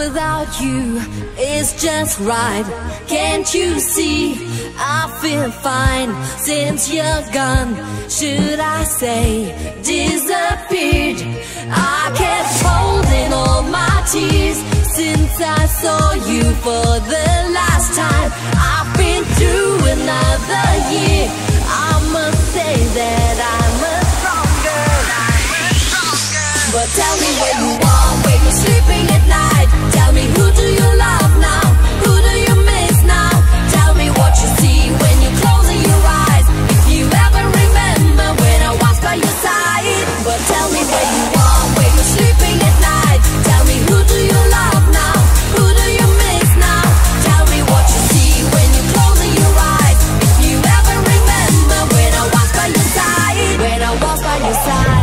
without you is just right. Can't you see? I feel fine since you're gone. Should I say disappeared? I kept holding all my tears since I saw you for the last time. I've been through another year. I must say that I'm a stronger. But tell me where you are when you're sleeping at night. Tell me, who do you love now? Who do you miss now? Tell me what you see when you're closing your eyes. If you ever remember when I was by your side. But tell me where you are when you're sleeping at night. Tell me, who do you love now? Who do you miss now? Tell me what you see when you're closing your eyes. If you ever remember when I was by your side. When I was by your side.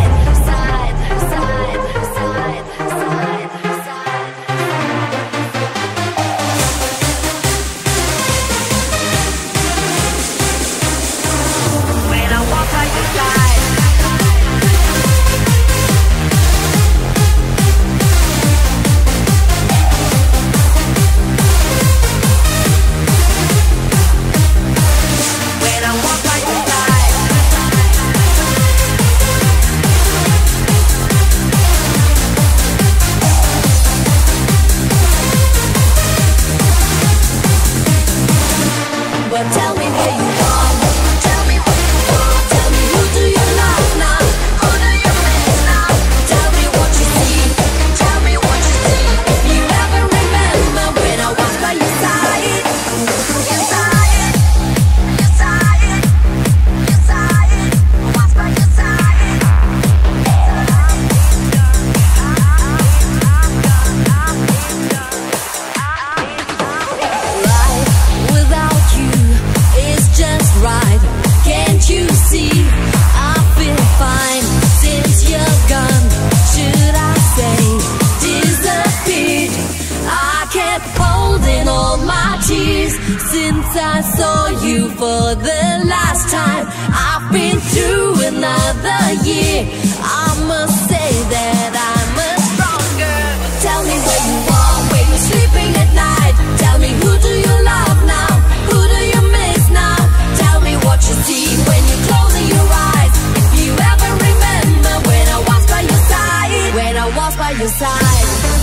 Since I saw you for the last time, I've been through another year. I must say that I'm a stronger. Tell me where you are when you're sleeping at night. Tell me, who do you love now? Who do you miss now? Tell me what you see when you're closing your eyes. If you ever remember when I was by your side. When I was by your side.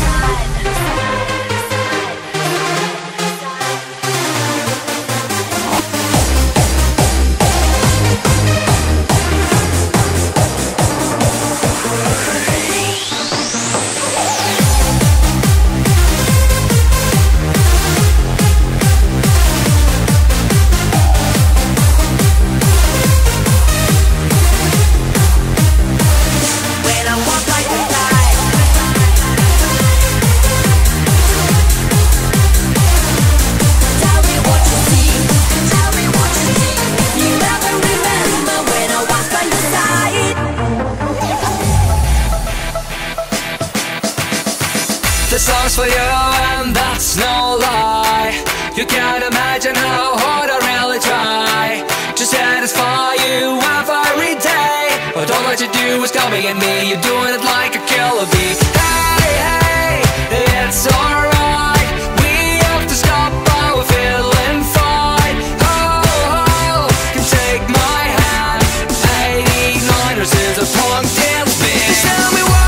The song's for you and that's no lie. You can't imagine how hard I really try to satisfy you every day. But all that you do is call me and me. You're doing it like a killer bee. Hey, hey, it's alright. We have to stop but we're feeling fine. Oh, can take my hand. 89ers is a punk dance band. Tell me why.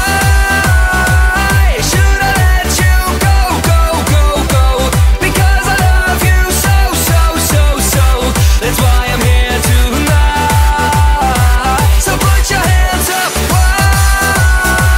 That's why I'm here tonight. So put your hands up. Why?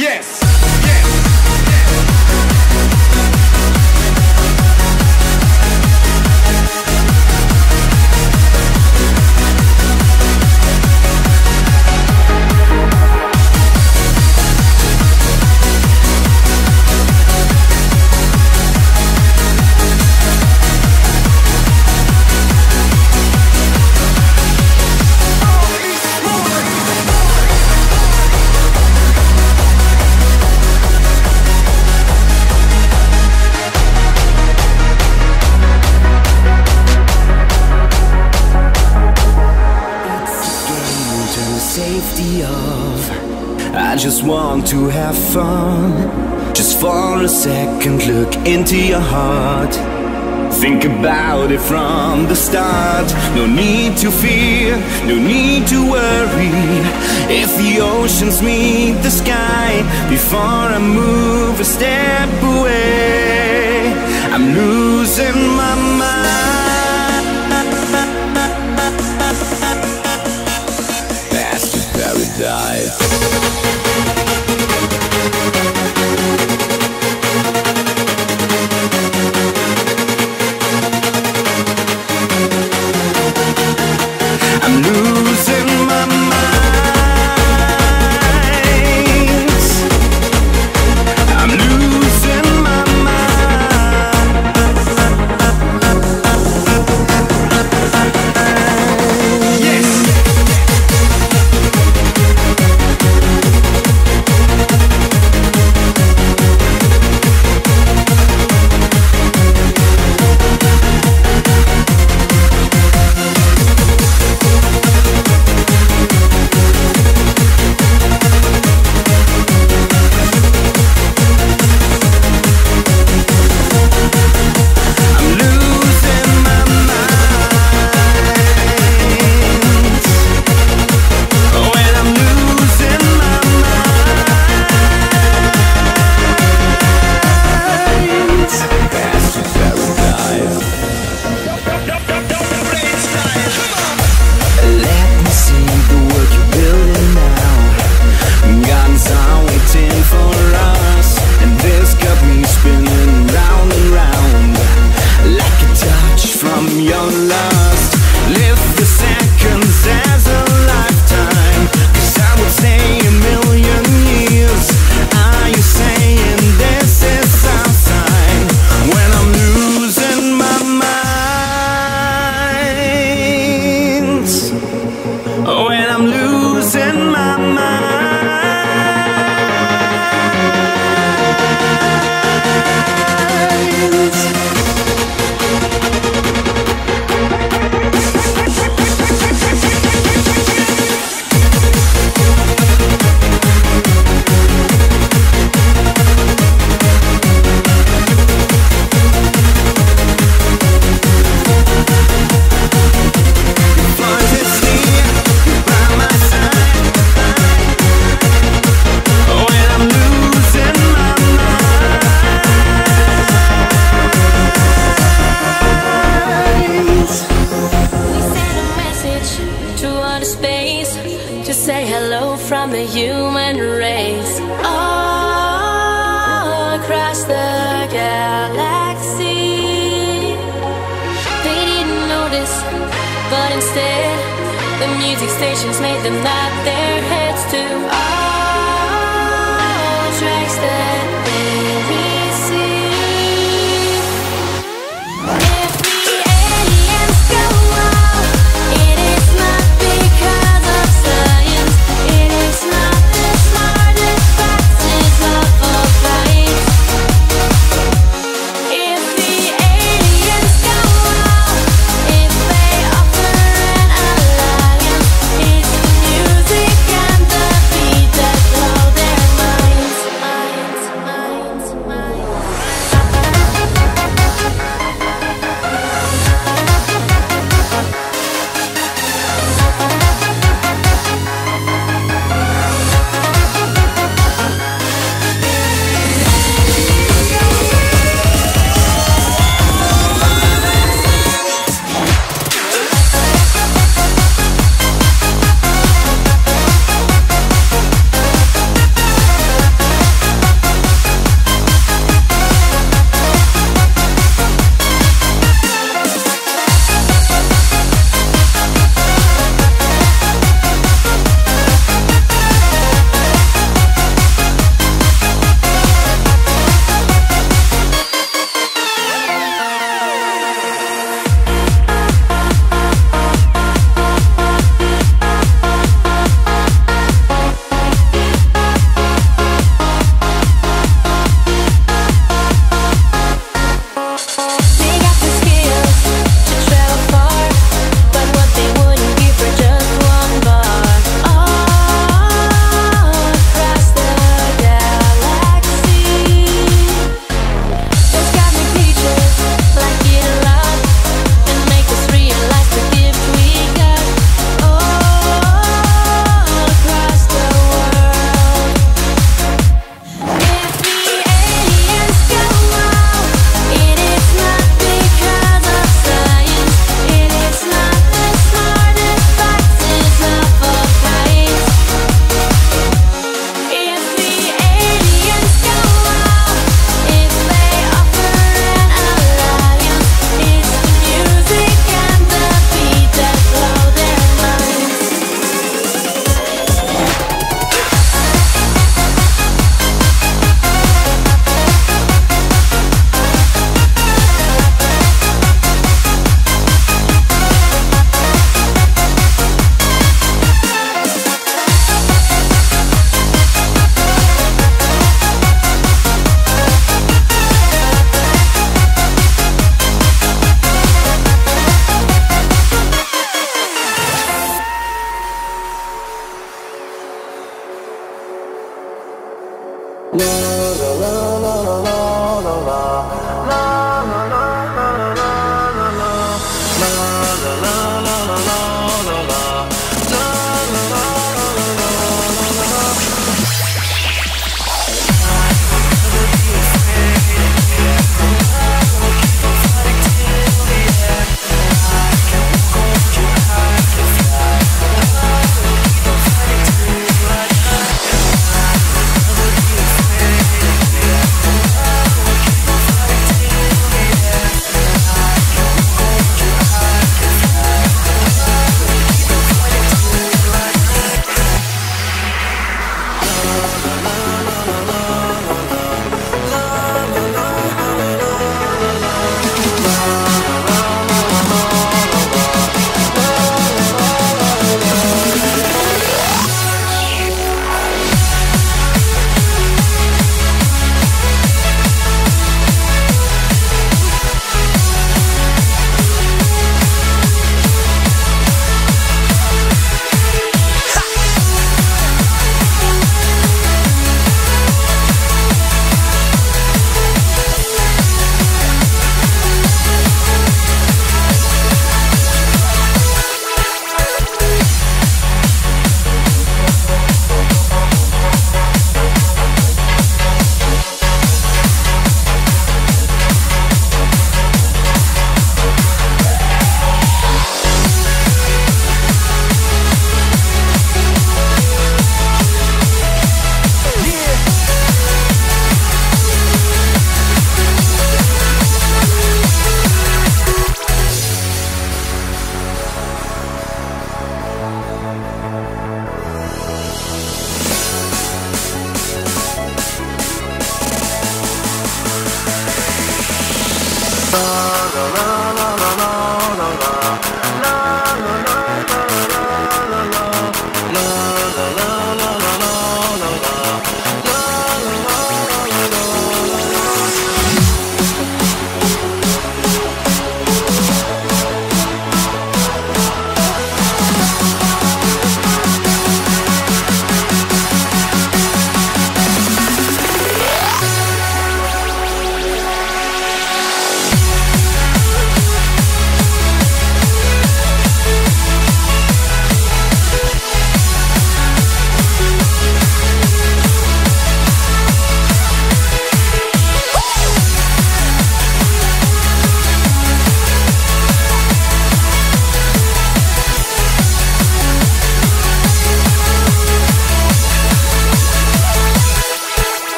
Yes. Safety of I just want to have fun. Just for a second look into your heart. Think about it from the start. No need to fear, no need to worry. If the oceans meet the sky, before I move a step away, I'm losing my mind. Paradise. I'm losing my mind. I'm losing my mind. Yes. Music and the beat.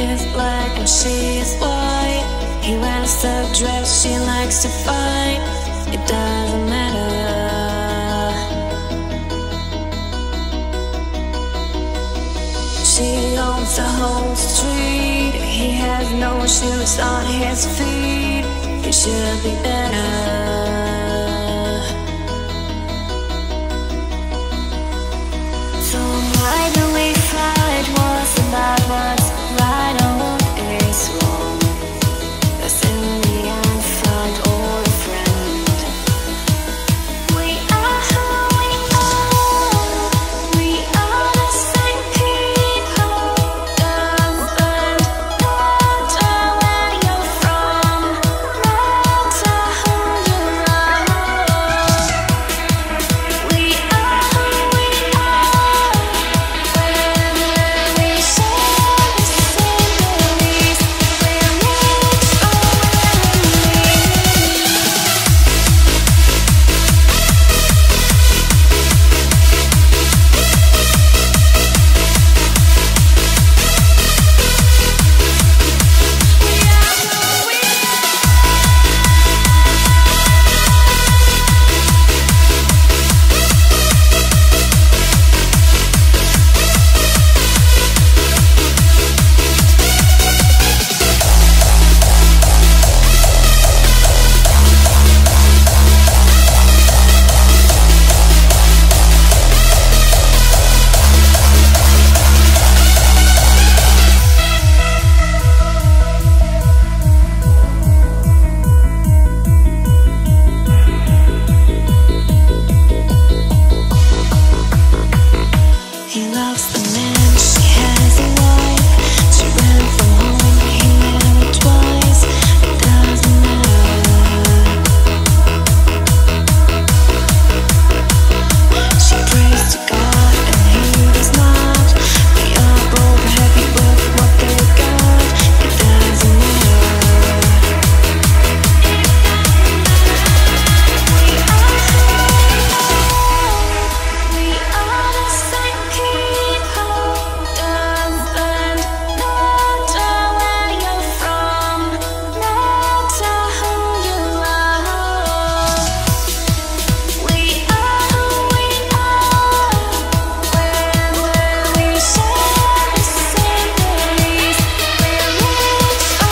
is black and she is white. He wears the dress, she likes to fight. It doesn't matter. She owns the whole street. He has no shoes on his feet. He should be better. So why do we fight? What's about what's right or what is wrong? 'Cause in the end, fight or a friend. We are who we are. We are the same people. Doesn't matter where you're from. Matter who you are. We are who we are. We share the same beliefs. We're rich or he loves the man, she has a wife. She ran from home, he never twice. It doesn't matter. She prays to God and he does not. We are both happy with what they got. It doesn't matter. We are the same people. Doesn't matter where you're from. Matter who you are. We are who we are. When we share the same beliefs. We're rich or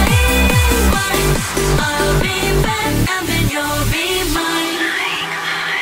I'll be back and then you'll be mine.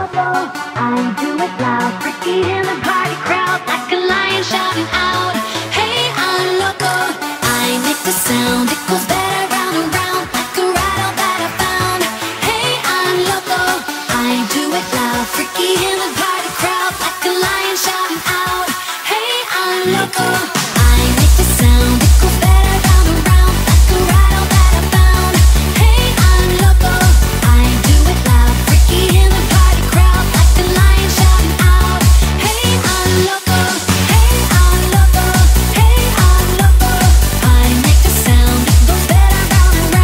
loco, I do it loud, freaky in the party crowd, like a lion shouting out. Hey, I'm loco, I make the sound, it goes better round and round, like a rattle that I found. Hey, I'm loco, I do it loud, freaky in the party crowd, like a lion shouting out. Hey, I'm loco, I make the sound, it goes better round and round, like a rattle that I found. Hey, I'm loco, I do it loud, freaky in the party crowd, like a lion shouting out. Hey, I'm loco, hey, I'm loco, hey, I'm loco, I make the sound, it goes better round and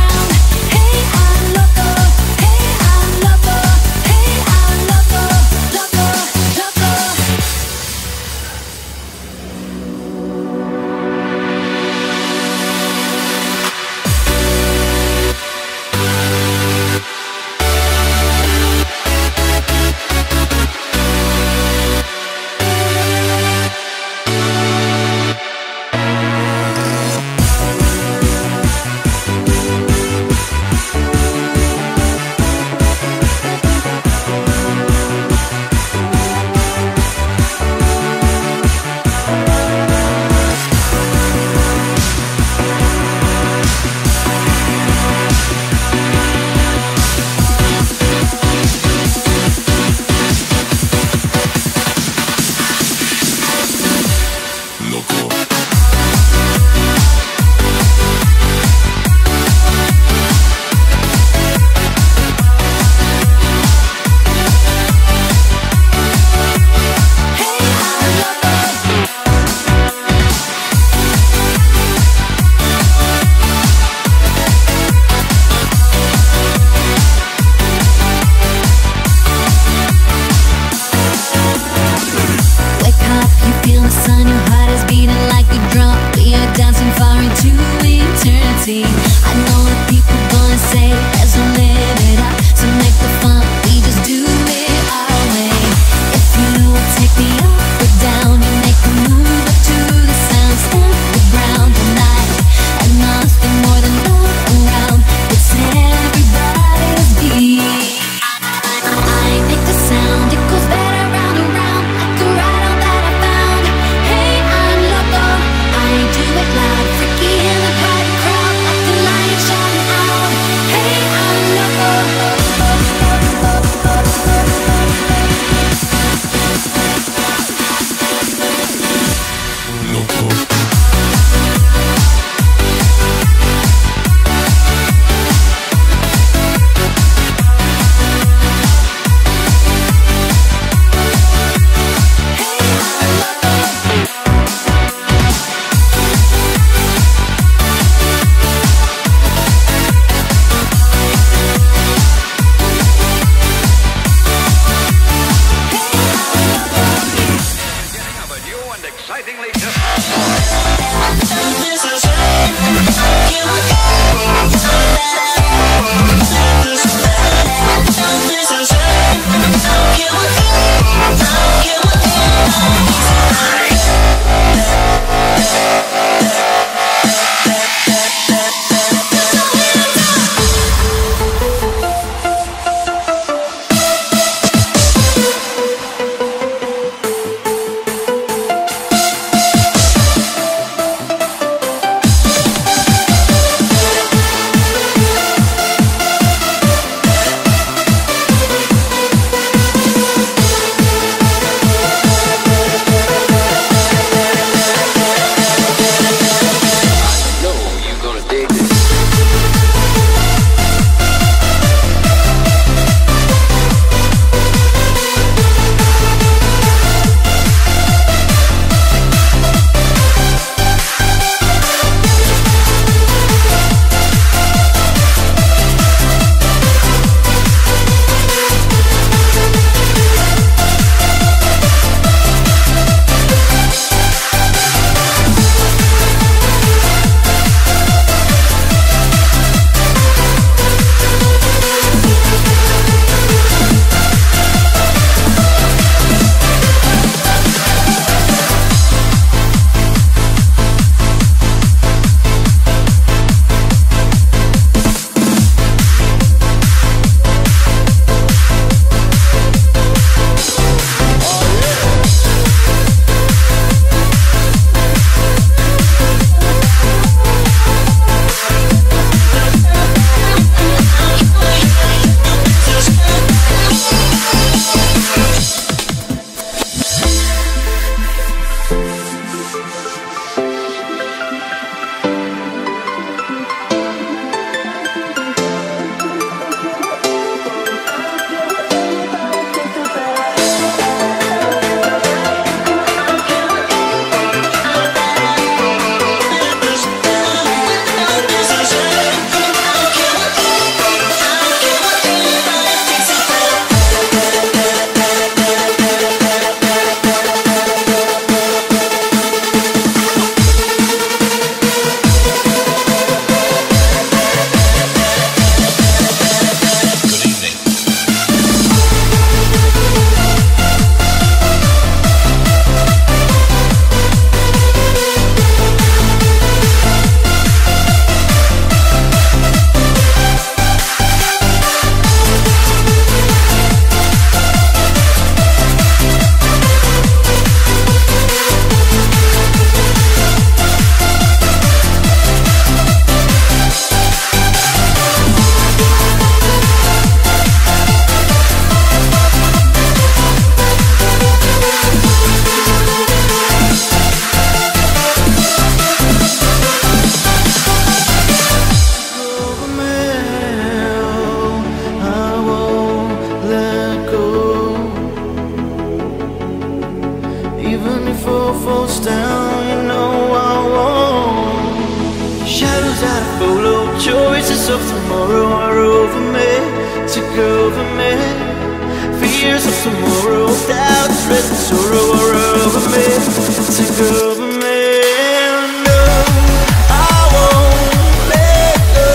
falls down, you know I won't. Shadows that follow, choices of tomorrow are over me, took over me. Fears of tomorrow, doubts, stress and sorrow are over me, took over me. No, I won't let go.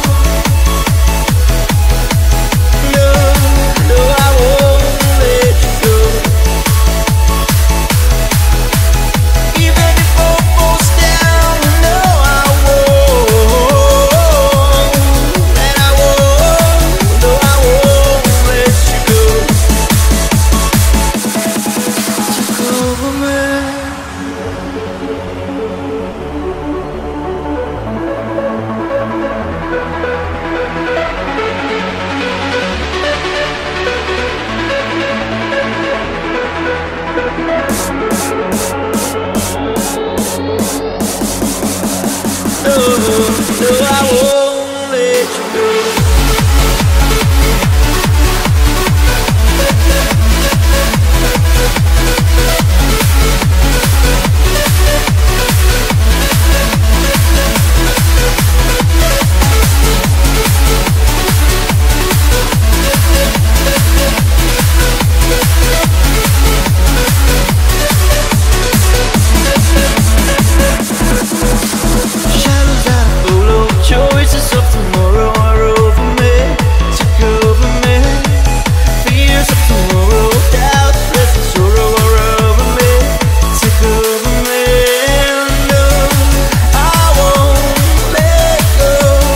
No, no, I won't let you go. Even if all falls down, no, I won't. And I won't, no, I won't let you go. Took over me. No, no, I won't let you go. Shadows that follow, choices of tomorrow are over me, took over me. Fears of tomorrow, doubts, stress and sorrow are over me, took over me. No, I won't let go.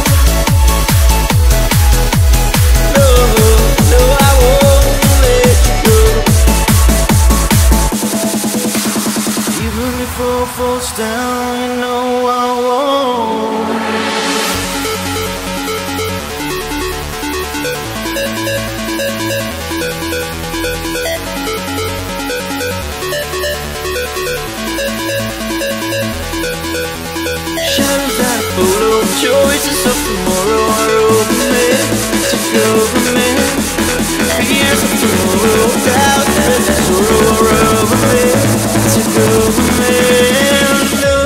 No, no, I won't let you go. Even if all falls down, you know I won't. Shadows that follow, choices of tomorrow are over me, took over me. Fears of tomorrow, doubts, stress and sorrow are over me, took over me. No.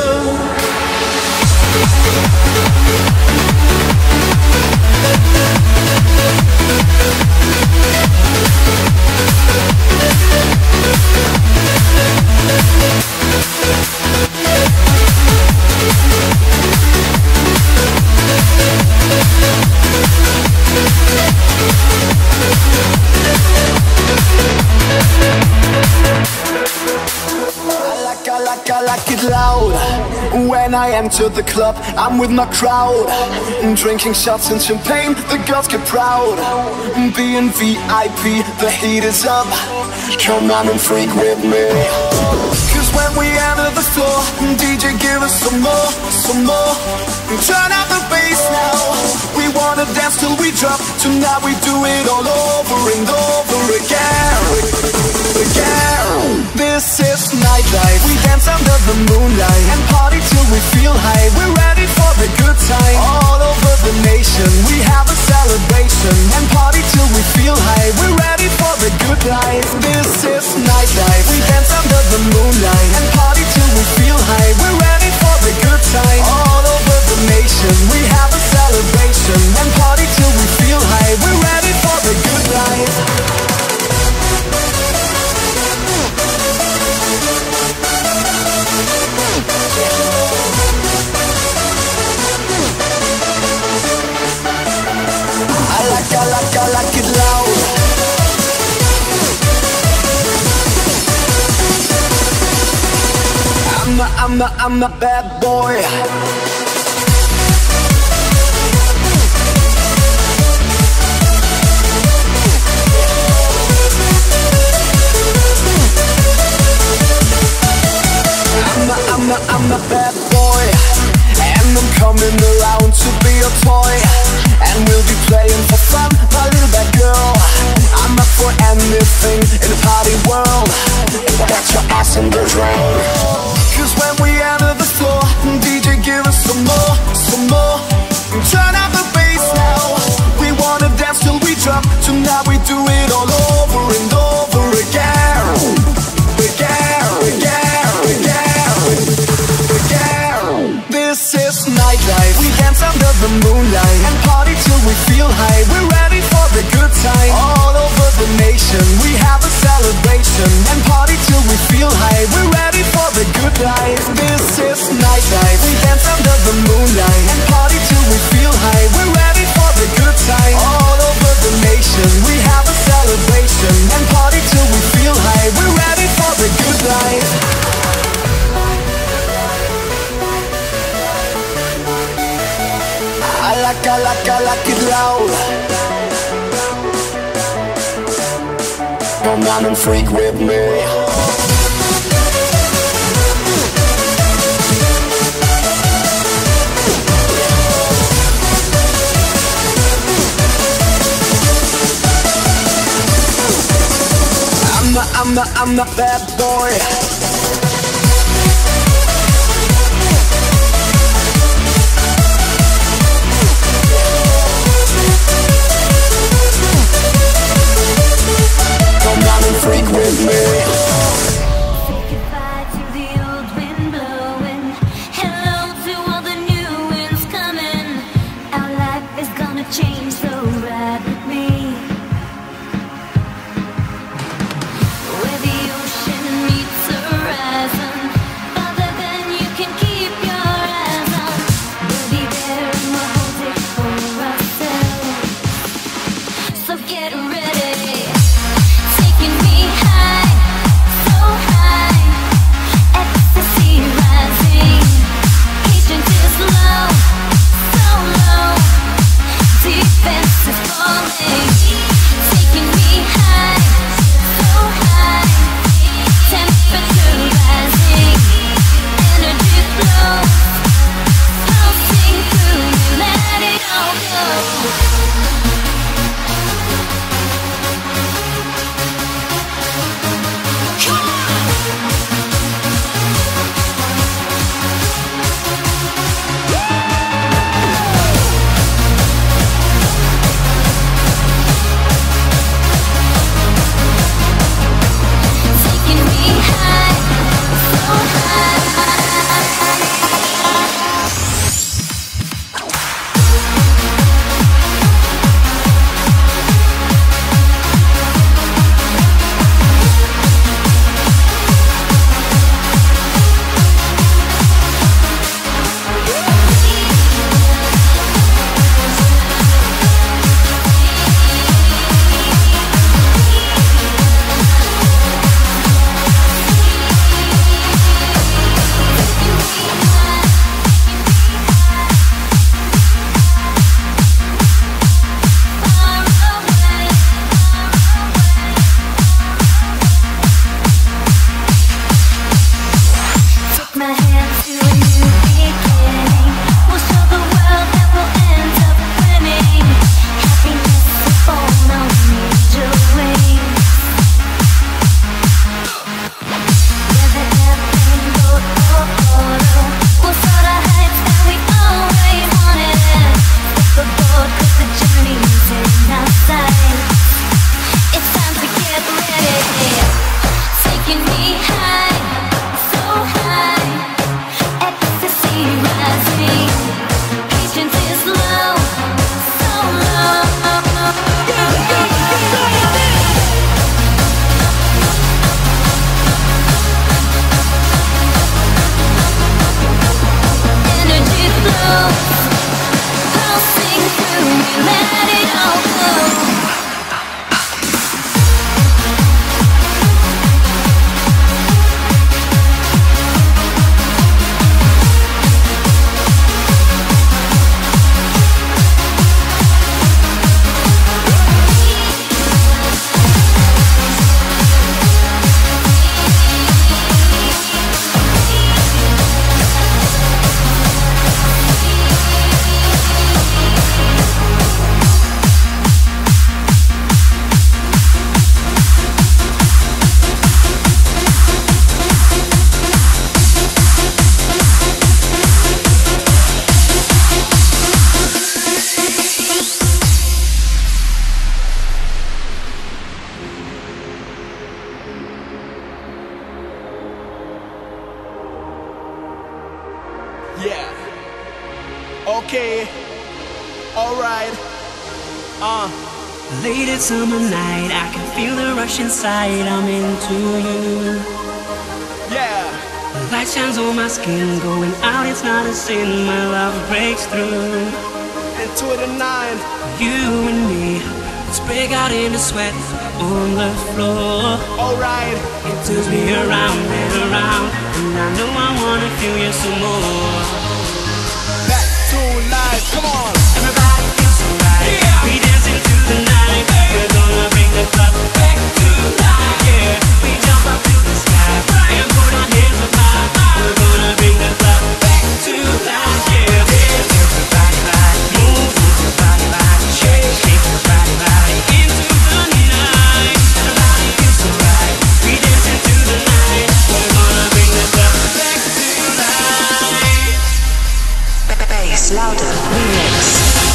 I like it loud. When I enter the club, I'm with my crowd, drinking shots and champagne, the girls get proud. Being VIP, the heat is up. Come on and freak with me. Cause when we enter the floor, DJ give us some more, some more. Turn out the bass now. We wanna dance till we drop. Tonight we do it all over and over again. Again. This is nightlife. We dance under the moonlight and party till we feel high. We're ready for the good time. All over the nation we have a celebration and party till we feel high. We're ready for the good life. This is nightlife. We dance under the moonlight and party till we feel high. We're ready for the good time. All over the nation we have a celebration and party till we feel high. We're ready for the good life. I like it loud. I'm a bad boy. I'm a bad boy, and I'm coming around to be a toy, and we'll be playing for fun, my little bad girl. I'm up for anything in the party world. Get your ass in the drain. Cause when we enter the floor, DJ give us some more, some more. Turn out the bass now. We wanna dance till we drop. Tonight we do it all over and over again. Again, again, again. time. All over the nation, we have a celebration and party till we feel high. We're ready for the good life. This is nightlife. We dance under the moonlight and party till we feel high. We're ready for the good time. All over the nation, we have a celebration and party till we feel high. We're ready for the good life. I like it loud. Come on and freak with me. I'm not that boy. Come down and freak with me. Say goodbye to the old wind blowing. Hello to all the new winds coming. Our life is gonna change, so ride with me. Where the ocean meets the horizon, farther than you can keep your eyes on. We'll be there and we'll hold it for ourselves. So get ready. Taking me high, so high, ecstasy rising. Patience is low, so low, defense is falling. Taking me high, so high, temperature rising, energy flows, pulsing through me, let it all go. Taking me high, so high. Take my hand to a new beginning. We'll show the world that we'll end up winning. Happiness is born on major wings. Where the airplane goes, we'll soar to heights that we always wanted. Step aboard 'cause the journey's in our sight. It's time to get ready. Taking me high, so high, ecstasy rising. Patience is low, so low. Energy flows, pulsing through me, let it all go. Yeah. Okay. Alright. Late at summer night, I can feel the rush inside. I'm into you. Yeah. The light shines on my skin, going out, it's not a sin. My love breaks through. Into the 9. You and me, let's break out into sweat on the floor. Alright. It turns me around and around, and I know I wanna feel you some more. Back to life, come on. Everybody feels so right. Yeah. We dance into the night. We're gonna bring the club back to life. Yeah. We jump up to the sky and put our hands up high. We're gonna bring the club back to life. Yeah. Dance your body, body, move your body, body, shake, shake your body, body into the night. Everybody feels so right. We dance into the night. We're gonna bring the club back to life. Bass louder remix.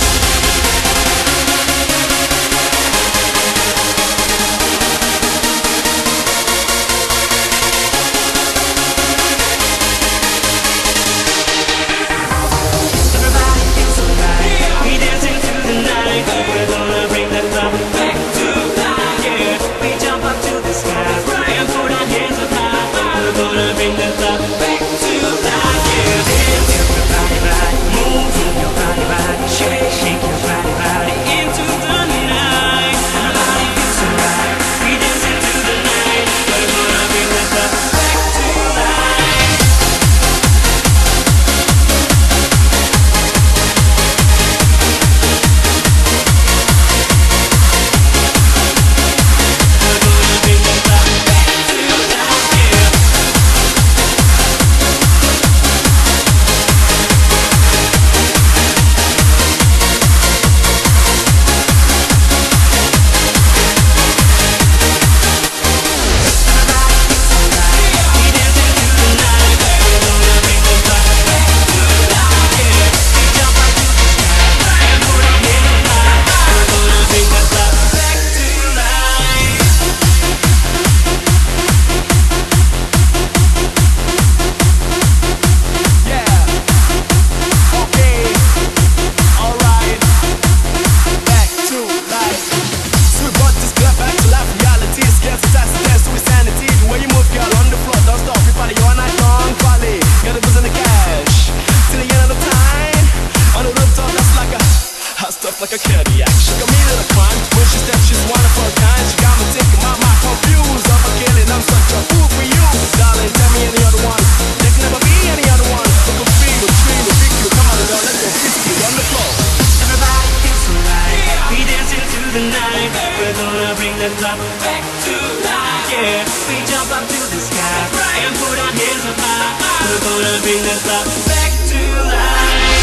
Like a Cadillac. She got me to the crime. When she steps, she's one of her kind. She got me thinking my mind confused. I'm forgetting I'm such a fool for you. Darling, tell me any other one. There can never be any other one. Look a feel, a dream, a big you. Come on, girl, let's go frisky on the floor. Everybody feels so right. We dance into the night. We're gonna bring the club back to life. Yeah, we jump up to the sky and put our hands up high. We're gonna bring the club back to life.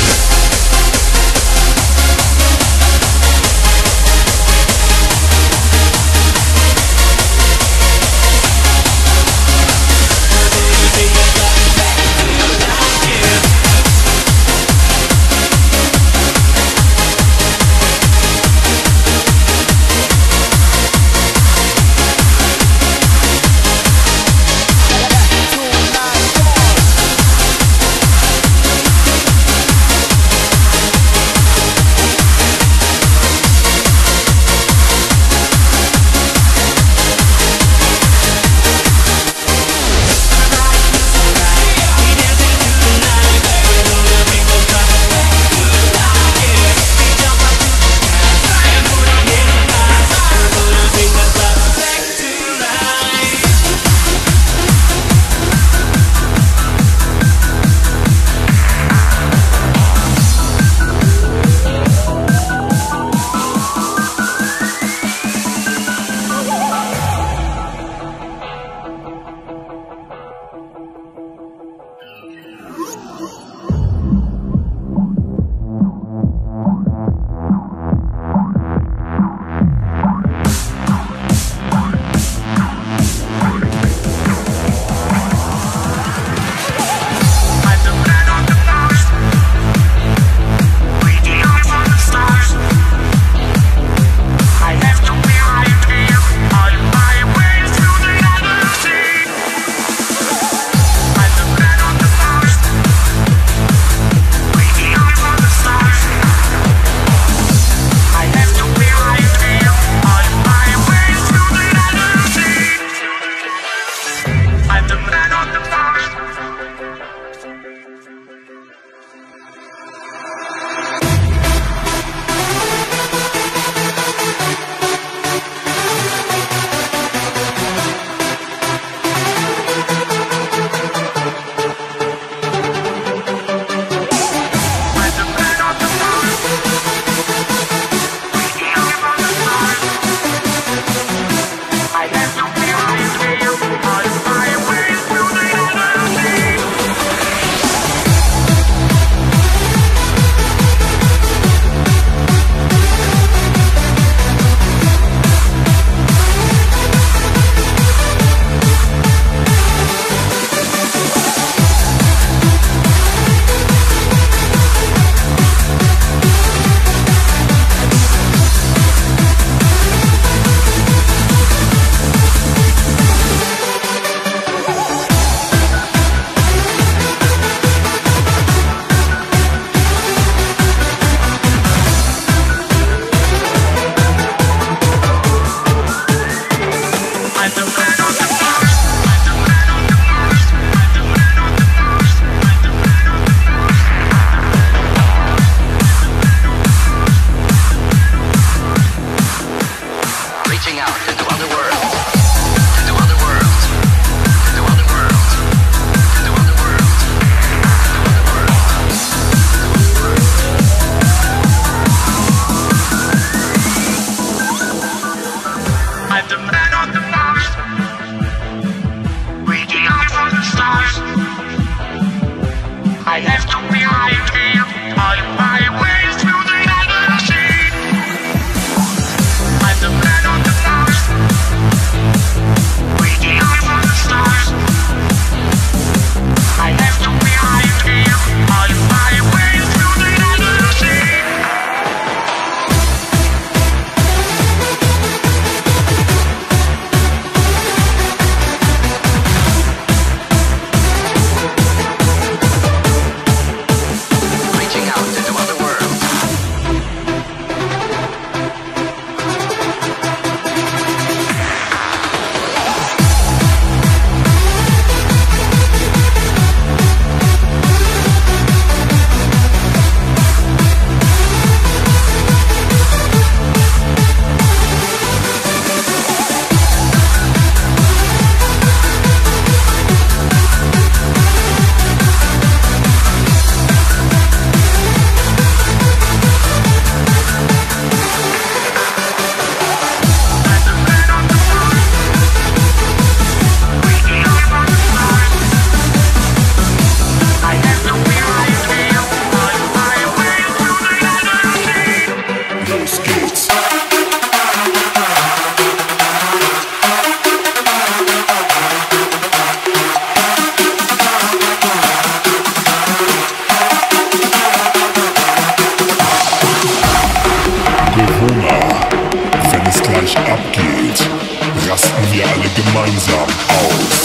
alle gemeinsam aus.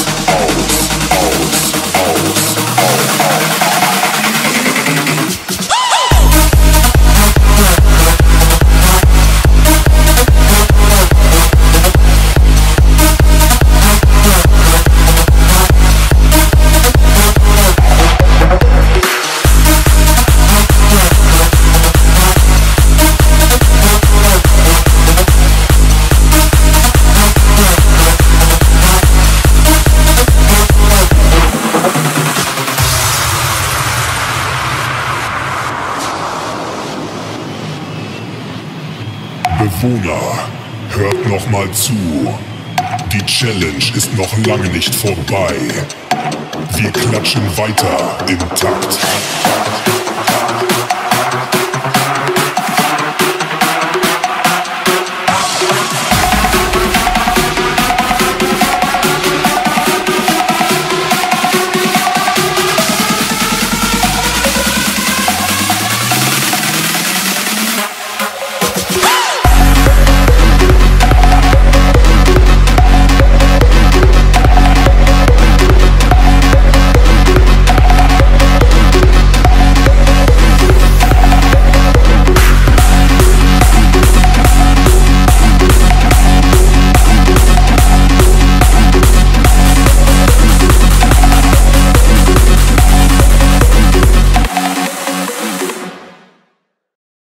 Bewohner, hört noch mal zu. Die Challenge ist noch lange nicht vorbei. Wir klatschen weiter im Takt.